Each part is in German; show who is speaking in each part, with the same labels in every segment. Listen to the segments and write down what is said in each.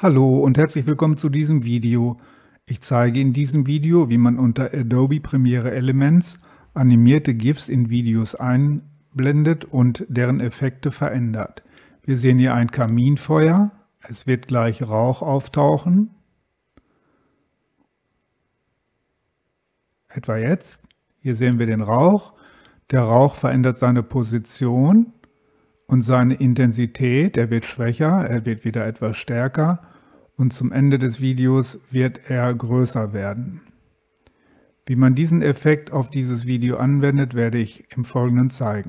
Speaker 1: Hallo und herzlich willkommen zu diesem Video. Ich zeige in diesem Video, wie man unter Adobe Premiere Elements animierte GIFs in Videos einblendet und deren Effekte verändert. Wir sehen hier ein Kaminfeuer. Es wird gleich Rauch auftauchen. Etwa jetzt. Hier sehen wir den Rauch. Der Rauch verändert seine Position und seine Intensität. Er wird schwächer, er wird wieder etwas stärker und zum Ende des Videos wird er größer werden. Wie man diesen Effekt auf dieses Video anwendet, werde ich im Folgenden zeigen.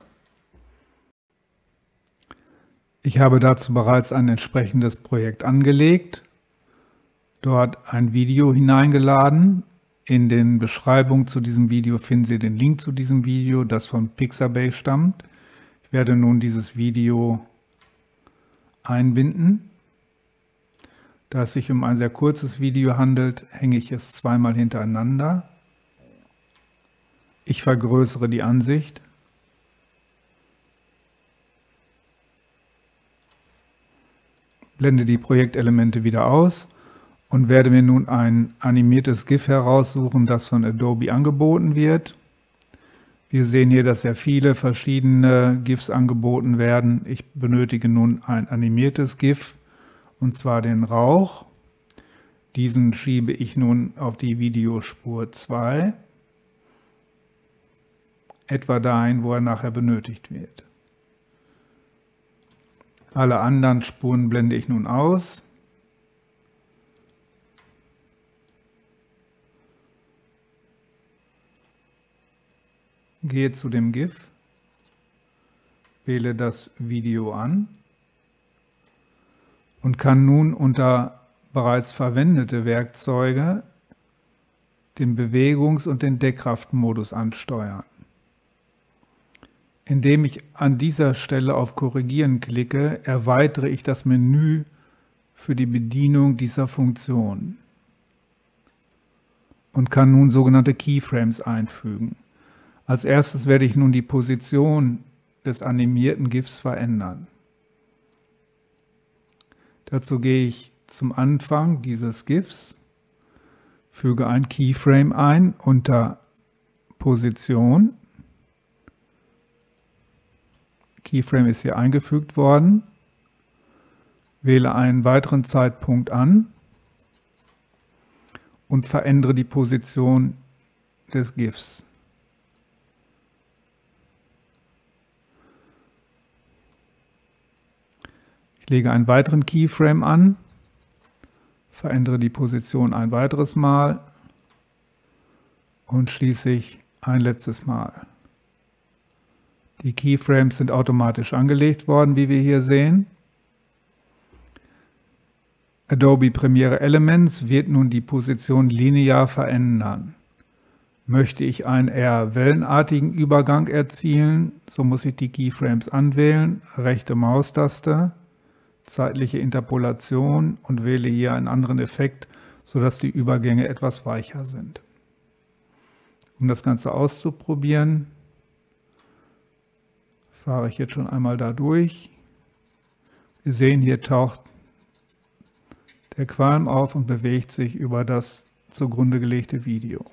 Speaker 1: Ich habe dazu bereits ein entsprechendes Projekt angelegt, dort ein Video hineingeladen. In den Beschreibungen zu diesem Video finden Sie den Link zu diesem Video, das von Pixabay stammt. Ich werde nun dieses Video einbinden. Da es sich um ein sehr kurzes Video handelt, hänge ich es zweimal hintereinander. Ich vergrößere die Ansicht. Blende die Projektelemente wieder aus und werde mir nun ein animiertes GIF heraussuchen, das von Adobe angeboten wird. Wir sehen hier, dass sehr viele verschiedene GIFs angeboten werden. Ich benötige nun ein animiertes GIF, und zwar den Rauch. Diesen schiebe ich nun auf die Videospur 2, etwa dahin, wo er nachher benötigt wird. Alle anderen Spuren blende ich nun aus. Gehe zu dem GIF, wähle das Video an und kann nun unter bereits verwendete Werkzeuge den Bewegungs- und den Deckkraftmodus ansteuern. Indem ich an dieser Stelle auf Korrigieren klicke, erweitere ich das Menü für die Bedienung dieser Funktion und kann nun sogenannte Keyframes einfügen. Als erstes werde ich nun die Position des animierten GIFs verändern. Dazu gehe ich zum Anfang dieses GIFs, füge ein Keyframe ein unter Position. Keyframe ist hier eingefügt worden. Wähle einen weiteren Zeitpunkt an und verändere die Position des GIFs. Ich lege einen weiteren Keyframe an, verändere die Position ein weiteres Mal und schließlich ein letztes Mal. Die Keyframes sind automatisch angelegt worden, wie wir hier sehen. Adobe Premiere Elements wird nun die Position linear verändern. Möchte ich einen eher wellenartigen Übergang erzielen, so muss ich die Keyframes anwählen, rechte Maustaste, zeitliche Interpolation und wähle hier einen anderen Effekt, sodass die Übergänge etwas weicher sind. Um das Ganze auszuprobieren, fahre ich jetzt schon einmal da durch. Wir sehen, hier taucht der Qualm auf und bewegt sich über das zugrunde gelegte Video.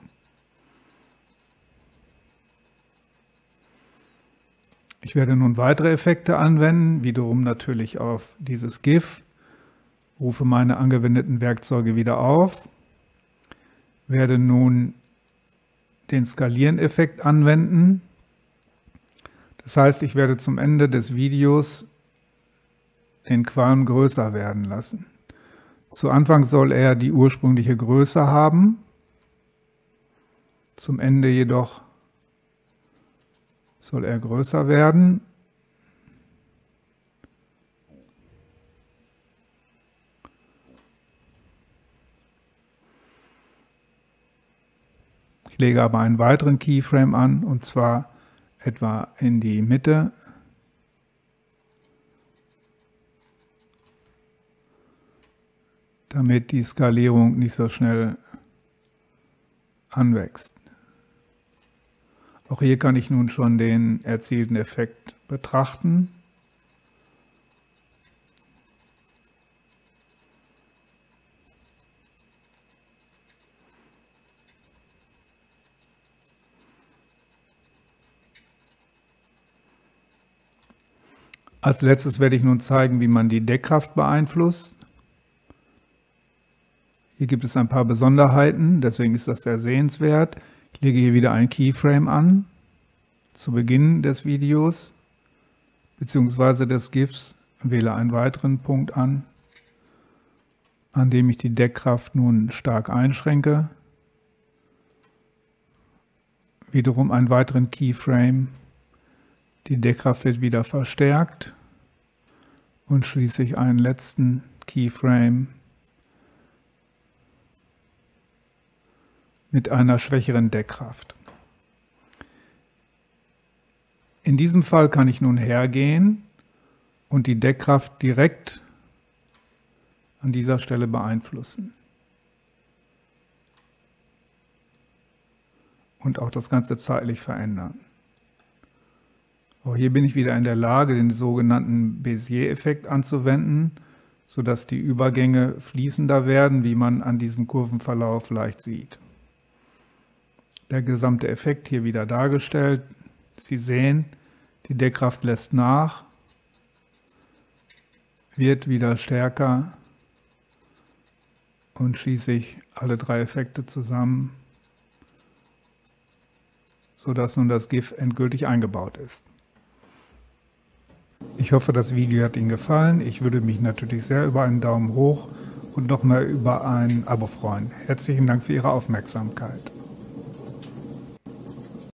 Speaker 1: Ich werde nun weitere Effekte anwenden, wiederum natürlich auf dieses GIF, rufe meine angewendeten Werkzeuge wieder auf, werde nun den Skalieren-Effekt anwenden. Das heißt, ich werde zum Ende des Videos den Qualm größer werden lassen. Zu Anfang soll er die ursprüngliche Größe haben, zum Ende jedoch soll er größer werden. Ich lege aber einen weiteren Keyframe an, und zwar etwa in die Mitte. Damit die Skalierung nicht so schnell anwächst. Auch hier kann ich nun schon den erzielten Effekt betrachten. Als letztes werde ich nun zeigen, wie man die Deckkraft beeinflusst. Hier gibt es ein paar Besonderheiten, deswegen ist das sehr sehenswert. Ich lege hier wieder ein Keyframe an, zu Beginn des Videos bzw. des GIFs, wähle einen weiteren Punkt an, an dem ich die Deckkraft nun stark einschränke. Wiederum einen weiteren Keyframe. Die Deckkraft wird wieder verstärkt und schließlich einen letzten Keyframe mit einer schwächeren Deckkraft. In diesem Fall kann ich nun hergehen und die Deckkraft direkt an dieser Stelle beeinflussen. Und auch das Ganze zeitlich verändern. Auch hier bin ich wieder in der Lage, den sogenannten Bézier-Effekt anzuwenden, sodass die Übergänge fließender werden, wie man an diesem Kurvenverlauf leicht sieht. Der gesamte Effekt hier wieder dargestellt. Sie sehen, die Deckkraft lässt nach, wird wieder stärker und schließlich alle drei Effekte zusammen, sodass nun das GIF endgültig eingebaut ist. Ich hoffe, das Video hat Ihnen gefallen. Ich würde mich natürlich sehr über einen Daumen hoch und nochmal über ein Abo freuen. Herzlichen Dank für Ihre Aufmerksamkeit.